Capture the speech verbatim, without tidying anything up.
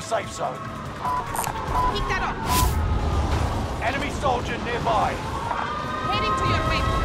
safe zone. Pick that up. Enemy soldier nearby. Heading to your wing.